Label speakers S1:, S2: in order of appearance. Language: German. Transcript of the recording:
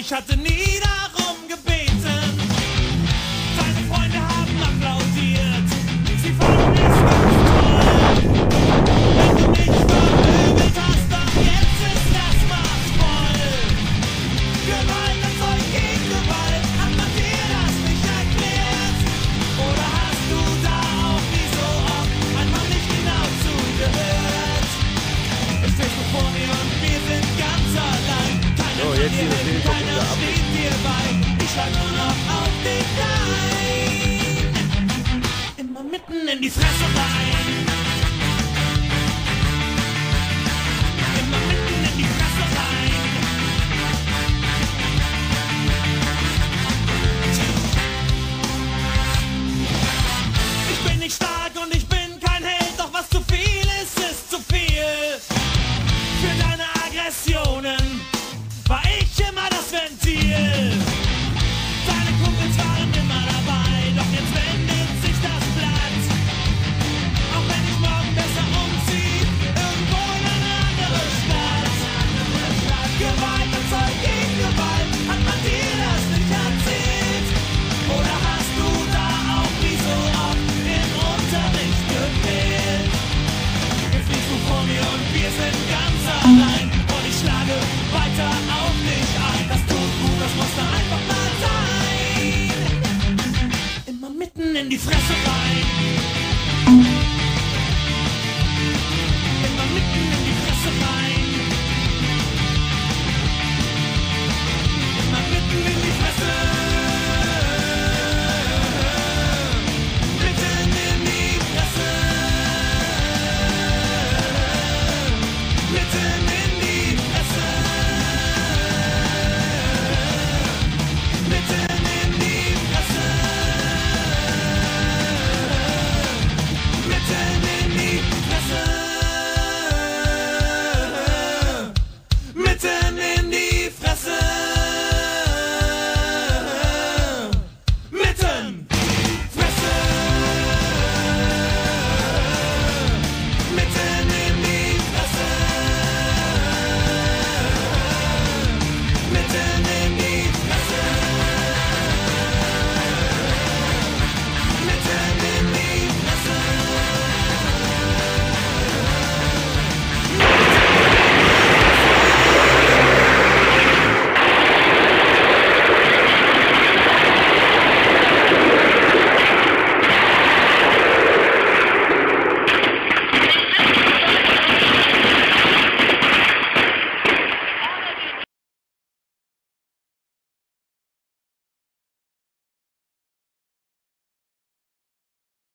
S1: Ich hatte nie darum gebeten. Deine Freunde haben applaudiert. Sie fanden es ganz toll. Wenn du mich vermöbelt hast, doch jetzt ist das machtvoll. Gewalt erzeugt gegen Gewalt. Hat man dir das nicht erklärt? Oder hast du da auch nie so oft einfach nicht genau zugehört? Jetzt stehst du vor mir und wir sind ganz allein. Keiner kann dir helfen, keiner steht dir bei. Ich schlag nur noch auf dich ein. Immer mitten in die Fresse rein.